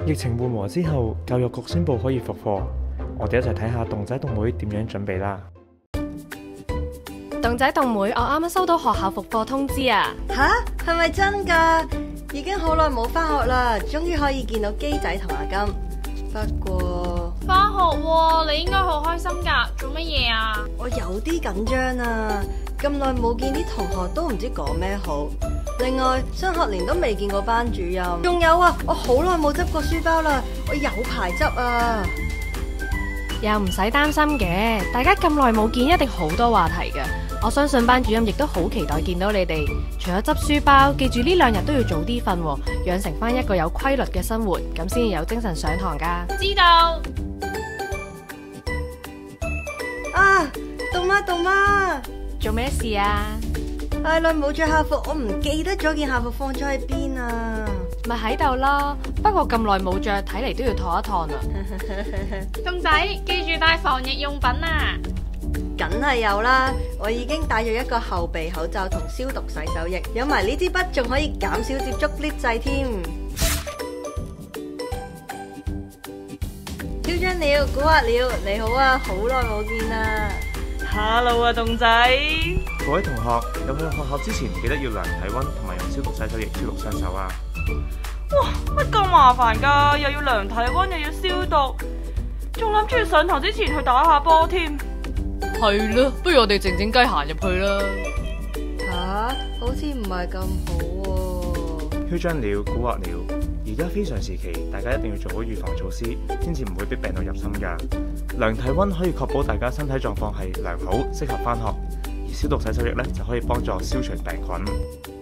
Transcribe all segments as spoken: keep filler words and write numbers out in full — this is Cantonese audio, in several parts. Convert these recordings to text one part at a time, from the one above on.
疫情緩和之後，教育局宣布可以復課，我哋一齊睇下洞仔洞妹點樣準備啦。 洞仔洞妹，我啱啱收到學校復課通知啊！ 吓？係咪真㗎？已經好耐冇返學啦，終於可以見到機仔同阿金。不過返學喎，你應該好開心㗎，做乜嘢啊？ 我有啲緊張啊！咁耐冇見，啲同學都唔知講咩好。另外，新學年都未見過班主任。仲有啊，我好耐冇執過書包啦，我有排執啊！ 又唔使擔心嘅，大家咁耐冇見，一定好多話題㗎。我相信班主任亦都好期待見到你哋。除咗執書包，記住呢兩日都要早啲瞓，養成翻一個有規律嘅生活，咁先至有精神上堂噶。 知道。 啊，凍媽凍媽， 做咩事啊？ 太耐冇着校服，我唔記得咗件校服放咗喺邊啊！ 咪喺度咯，不過咁耐冇着，睇嚟都要燙一燙啦。 洞仔，記住帶防疫用品啊！ 梗係有啦，我已經帶咗一個後備口罩同消毒洗手液，有埋呢支筆，仲可以減少接觸呢掣添。挑張鳥，估下鳥，你好啊，好耐冇見啦。 Hello 啊，洞仔。 各位同學，入去學校之前記得要量體溫同埋用消毒洗手液消毒雙手啊！ 哇，乜咁麻煩㗎？又要量體溫，又要消毒，仲諗住上堂之前去打下波添。 係啦，不如我哋靜靜雞行入去啦。 吓、啊，好似唔係咁好喎。 囂張鳥，蠱惑鳥。而家非常時期，大家一定要做好預防措施，先至唔會俾病毒入侵㗎。量體溫可以確保大家身體狀況係良好，適合返學；而消毒洗手液咧就可以幫助消除病菌。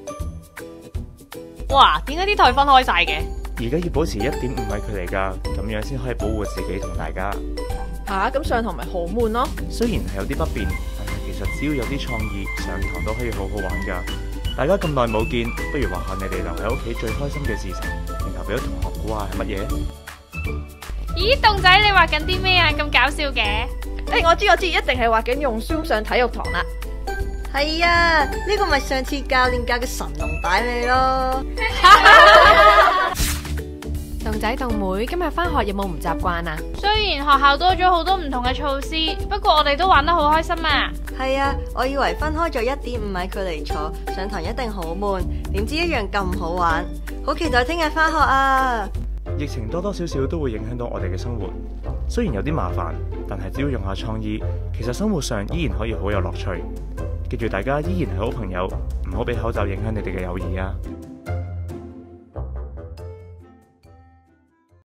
哇，點解啲台分開晒嘅？ 而家要保持一點五米距離㗎，咁樣先可以保護自己同大家。 吓，咁上堂咪好悶咯。 雖然係有啲不便，但係其實只要有啲創意，上堂都可以好好玩㗎。大家咁耐冇見，不如話下你哋留喺屋企最開心嘅事情，然後俾咗同學估下係乜嘢？ 咦，洞仔，你畫緊啲咩啊？咁搞笑嘅！ 誒，我知我知，一定係畫緊用 Zoom 上體育堂啦。 係啊，呢個咪上次教練教嘅神龍擺你咯。 洞仔洞妹，今日返學有冇唔習慣啊？ 雖然學校多咗好多唔同嘅措施，不過我哋都玩得好開心啊！ 係啊，我以為分開咗一點五米距離坐，上堂一定好悶，點知一樣咁好玩，好期待聽日返學啊！ 疫情多多少少都會影響到我哋嘅生活，雖然有啲麻煩，但係只要用下創意，其實生活上依然可以好有樂趣。記住大家依然係好朋友，唔好俾口罩影響你哋嘅友誼啊！